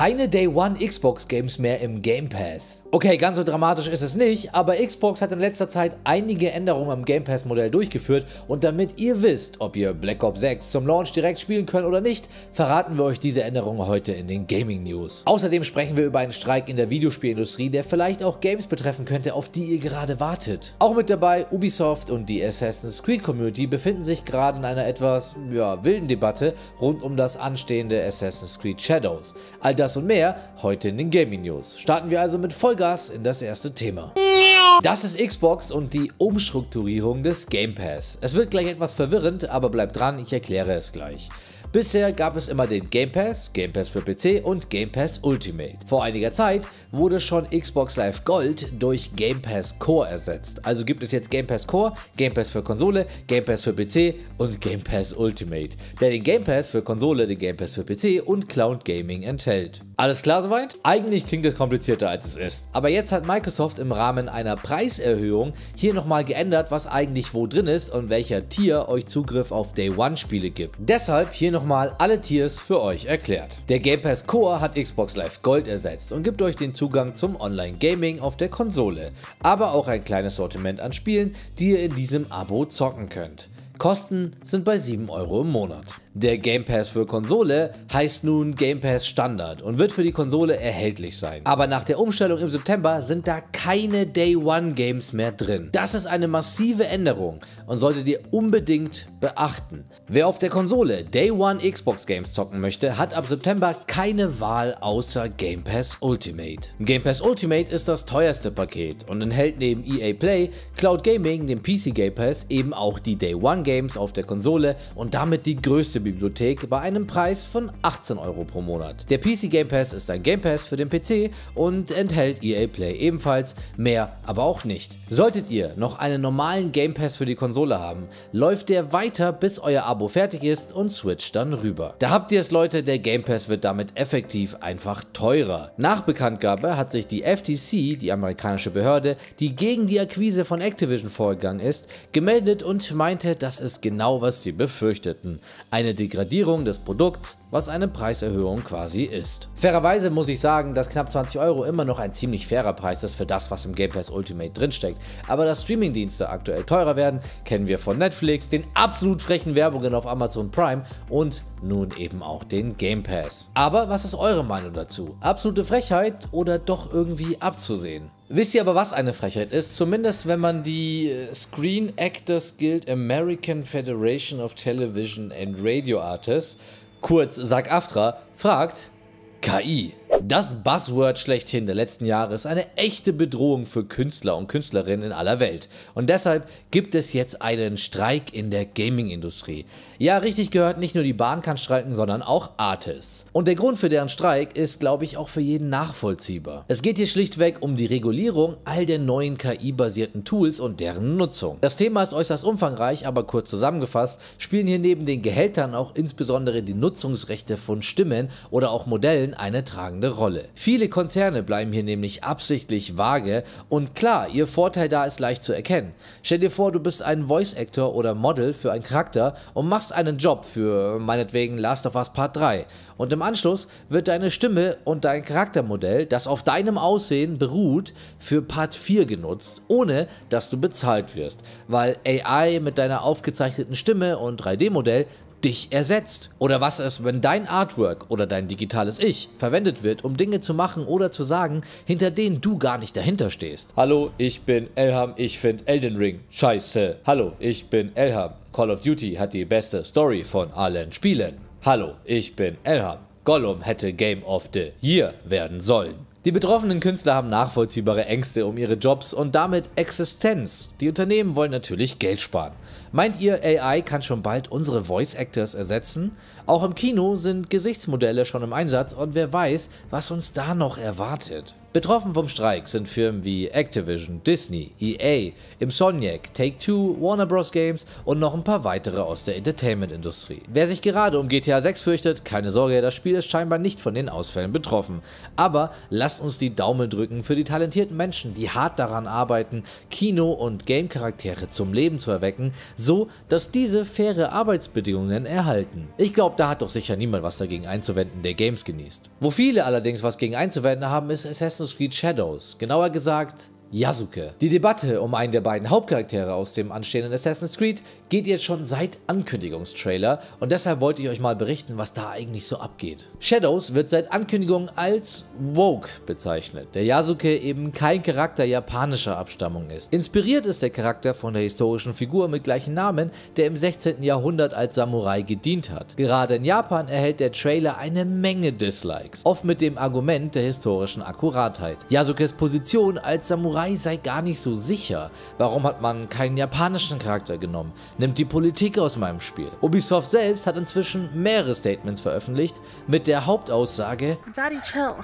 Keine Day One Xbox Games mehr im Game Pass. Okay, ganz so dramatisch ist es nicht, aber Xbox hat in letzter Zeit einige Änderungen am Game Pass Modell durchgeführt und damit ihr wisst, ob ihr Black Ops 6 zum Launch direkt spielen könnt oder nicht, verraten wir euch diese Änderungen heute in den Gaming News. Außerdem sprechen wir über einen Streik in der Videospielindustrie, der vielleicht auch Games betreffen könnte, auf die ihr gerade wartet. Auch mit dabei Ubisoft und die Assassin's Creed Community befinden sich gerade in einer etwas wilden Debatte rund um das anstehende Assassin's Creed Shadows. All das und mehr heute in den Gaming News. Starten wir also mit Vollgas in das erste Thema. Das ist Xbox und die Umstrukturierung des Game Pass. Es wird gleich etwas verwirrend, aber bleibt dran, ich erkläre es gleich. Bisher gab es immer den Game Pass für PC und Game Pass Ultimate. Vor einiger Zeit wurde schon Xbox Live Gold durch Game Pass Core ersetzt. Also gibt es jetzt Game Pass Core, Game Pass für Konsole, Game Pass für PC und Game Pass Ultimate, der den Game Pass für Konsole, den Game Pass für PC und Cloud Gaming enthält. Alles klar soweit? Eigentlich klingt es komplizierter als es ist. Aber jetzt hat Microsoft im Rahmen einer Preiserhöhung hier nochmal geändert, was eigentlich wo drin ist und welcher Tier euch Zugriff auf Day One Spiele gibt. Deshalb hier nochmal alle Tiers für euch erklärt. Der Game Pass Core hat Xbox Live Gold ersetzt und gibt euch den Zugang zum Online-Gaming auf der Konsole, aber auch ein kleines Sortiment an Spielen, die ihr in diesem Abo zocken könnt. Kosten sind bei 7 € im Monat. Der Game Pass für Konsole heißt nun Game Pass Standard und wird für die Konsole erhältlich sein. Aber nach der Umstellung im September sind da keine Day One Games mehr drin. Das ist eine massive Änderung und solltet ihr unbedingt beachten. Wer auf der Konsole Day One Xbox Games zocken möchte, hat ab September keine Wahl außer Game Pass Ultimate. Game Pass Ultimate ist das teuerste Paket und enthält neben EA Play, Cloud Gaming, dem PC Game Pass eben auch die Day One Games auf der Konsole und damit die größte Bibliothek bei einem Preis von 18 € pro Monat. Der PC Game Pass ist ein Game Pass für den PC und enthält EA Play ebenfalls, mehr aber auch nicht. Solltet ihr noch einen normalen Game Pass für die Konsole haben, läuft der weiter, bis euer Abo fertig ist und switcht dann rüber. Da habt ihr es, Leute, der Game Pass wird damit effektiv einfach teurer. Nach Bekanntgabe hat sich die FTC, die amerikanische Behörde, die gegen die Akquise von Activision vorgegangen ist, gemeldet und meinte, das ist genau, was sie befürchteten. Eine Degradierung des Produkts, was eine Preiserhöhung quasi ist. Fairerweise muss ich sagen, dass knapp 20 € immer noch ein ziemlich fairer Preis ist für das, was im Game Pass Ultimate drinsteckt. Aber dass Streamingdienste aktuell teurer werden, kennen wir von Netflix, den absolut frechen Werbungen auf Amazon Prime und nun eben auch den Game Pass. Aber was ist eure Meinung dazu? Absolute Frechheit oder doch irgendwie abzusehen? Wisst ihr aber, was eine Frechheit ist? Zumindest wenn man die Screen Actors Guild American Federation of Television and Radio Artists, kurz SAG-AFTRA, fragt: KI. Das Buzzword schlechthin der letzten Jahre ist eine echte Bedrohung für Künstler und Künstlerinnen in aller Welt. Und deshalb gibt es jetzt einen Streik in der Gaming-Industrie. Ja, richtig gehört, nicht nur die Bahn kann streiken, sondern auch Artists. Und der Grund für deren Streik ist, glaube ich, auch für jeden nachvollziehbar. Es geht hier schlichtweg um die Regulierung all der neuen KI-basierten Tools und deren Nutzung. Das Thema ist äußerst umfangreich, aber kurz zusammengefasst spielen hier neben den Gehältern auch insbesondere die Nutzungsrechte von Stimmen oder auch Modellen eine tragende Rolle. Viele Konzerne bleiben hier nämlich absichtlich vage und klar, ihr Vorteil da ist leicht zu erkennen. Stell dir vor, du bist ein Voice Actor oder Model für einen Charakter und machst einen Job für meinetwegen Last of Us Part 3 und im Anschluss wird deine Stimme und dein Charaktermodell, das auf deinem Aussehen beruht, für Part 4 genutzt, ohne dass du bezahlt wirst, weil AI mit deiner aufgezeichneten Stimme und 3D-Modell dich ersetzt. Oder was ist, wenn dein Artwork oder dein digitales Ich verwendet wird, um Dinge zu machen oder zu sagen, hinter denen du gar nicht dahinter stehst? Hallo, ich bin Elham, ich finde Elden Ring scheiße. Hallo, ich bin Elham, Call of Duty hat die beste Story von allen Spielen. Hallo, ich bin Elham, Gollum hätte Game of the Year werden sollen. Die betroffenen Künstler haben nachvollziehbare Ängste um ihre Jobs und damit Existenz. Die Unternehmen wollen natürlich Geld sparen. Meint ihr, AI kann schon bald unsere Voice Actors ersetzen? Auch im Kino sind Gesichtsmodelle schon im Einsatz und wer weiß, was uns da noch erwartet. Betroffen vom Streik sind Firmen wie Activision, Disney, EA, Insomniac, Take-Two, Warner Bros. Games und noch ein paar weitere aus der Entertainment-Industrie. Wer sich gerade um GTA 6 fürchtet, keine Sorge, das Spiel ist scheinbar nicht von den Ausfällen betroffen. Aber lasst uns die Daumen drücken für die talentierten Menschen, die hart daran arbeiten, Kino- und Game-Charaktere zum Leben zu erwecken, so dass diese faire Arbeitsbedingungen erhalten. Ich glaube, da hat doch sicher niemand was dagegen einzuwenden, der Games genießt. Wo viele allerdings was gegen einzuwenden haben, ist Assassin's Creed Shadows, genauer gesagt Yasuke. Die Debatte um einen der beiden Hauptcharaktere aus dem anstehenden Assassin's Creed geht jetzt schon seit Ankündigungstrailer und deshalb wollte ich euch mal berichten, was da eigentlich so abgeht. Shadows wird seit Ankündigung als woke bezeichnet, der Yasuke eben kein Charakter japanischer Abstammung ist. Inspiriert ist der Charakter von der historischen Figur mit gleichem Namen, der im 16. Jahrhundert als Samurai gedient hat. Gerade in Japan erhält der Trailer eine Menge Dislikes, oft mit dem Argument der historischen Akkuratheit. Yasukes Position als Samurai sei gar nicht so sicher. Warum hat man keinen japanischen Charakter genommen? Nimmt die Politik aus meinem Spiel. Ubisoft selbst hat inzwischen mehrere Statements veröffentlicht mit der Hauptaussage: Daddy, chill.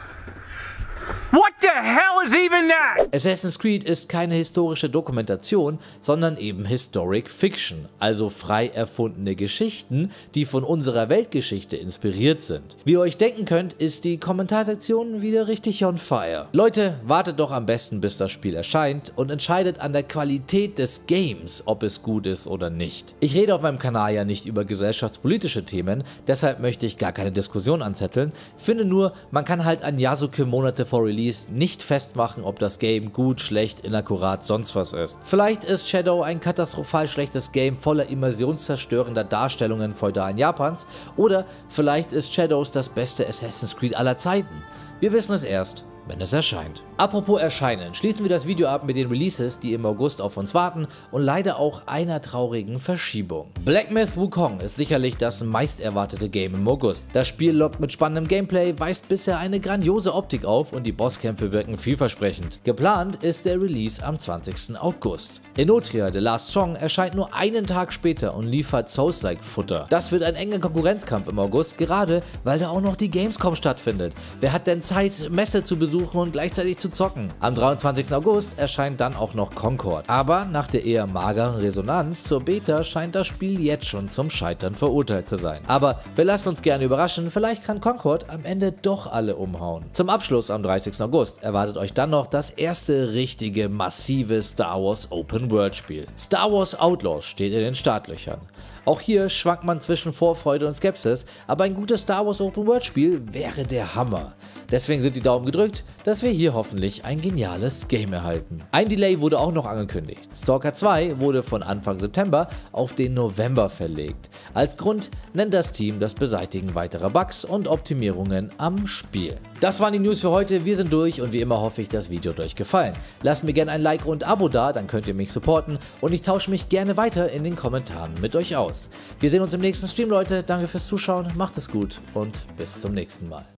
What the hell is even that? Assassin's Creed ist keine historische Dokumentation, sondern eben Historic Fiction, also frei erfundene Geschichten, die von unserer Weltgeschichte inspiriert sind. Wie ihr euch denken könnt, ist die Kommentarsektion wieder richtig on fire. Leute, wartet doch am besten, bis das Spiel erscheint und entscheidet an der Qualität des Games, ob es gut ist oder nicht. Ich rede auf meinem Kanal ja nicht über gesellschaftspolitische Themen, deshalb möchte ich gar keine Diskussion anzetteln, finde nur, man kann halt an Yasuke Monate vor Release nicht festmachen, ob das Game gut, schlecht, inakkurat, sonst was ist. Vielleicht ist Shadow ein katastrophal schlechtes Game voller immersionszerstörender Darstellungen feudalen Japans oder vielleicht ist Shadows das beste Assassin's Creed aller Zeiten. Wir wissen es erst, wenn es erscheint. Apropos erscheinen, schließen wir das Video ab mit den Releases, die im August auf uns warten und leider auch einer traurigen Verschiebung. Black Myth: Wukong ist sicherlich das meist erwartete Game im August. Das Spiel lockt mit spannendem Gameplay, weist bisher eine grandiose Optik auf und die Bosskämpfe wirken vielversprechend. Geplant ist der Release am 20. August. Enotria: The Last Song erscheint nur einen Tag später und liefert Souls-like Futter. Das wird ein enger Konkurrenzkampf im August, gerade weil da auch noch die Gamescom stattfindet. Wer hat denn Zeit, Messe zu besuchen und gleichzeitig zu zocken? Am 23. August erscheint dann auch noch Concord. Aber nach der eher mageren Resonanz zur Beta scheint das Spiel jetzt schon zum Scheitern verurteilt zu sein. Aber wir lassen uns gerne überraschen, vielleicht kann Concord am Ende doch alle umhauen. Zum Abschluss am 30. August erwartet euch dann noch das erste richtige, massive Star Wars Open World Spiel. Star Wars Outlaws steht in den Startlöchern. Auch hier schwankt man zwischen Vorfreude und Skepsis, aber ein gutes Star Wars Open World Spiel wäre der Hammer. Deswegen sind die Daumen gedrückt, dass wir hier hoffentlich ein geniales Game erhalten. Ein Delay wurde auch noch angekündigt. Stalker 2 wurde von Anfang September auf den November verlegt. Als Grund nennt das Team das Beseitigen weiterer Bugs und Optimierungen am Spiel. Das waren die News für heute, wir sind durch und wie immer hoffe ich, das Video hat euch gefallen. Lasst mir gerne ein Like und Abo da, dann könnt ihr mich supporten und ich tausche mich gerne weiter in den Kommentaren mit euch aus. Wir sehen uns im nächsten Stream, Leute, danke fürs Zuschauen, macht es gut und bis zum nächsten Mal.